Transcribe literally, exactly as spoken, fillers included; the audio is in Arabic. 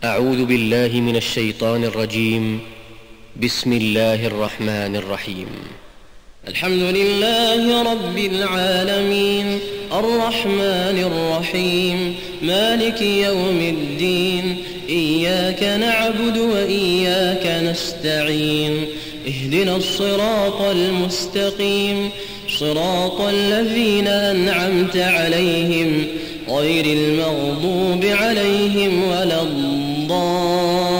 أعوذ بالله من الشيطان الرجيم. بسم الله الرحمن الرحيم. الحمد لله رب العالمين، الرحمن الرحيم، مالك يوم الدين، إياك نعبد وإياك نستعين، اهدنا الصراط المستقيم، صراط الذين أنعمت عليهم غير المغضوب عليهم ولا الضالين.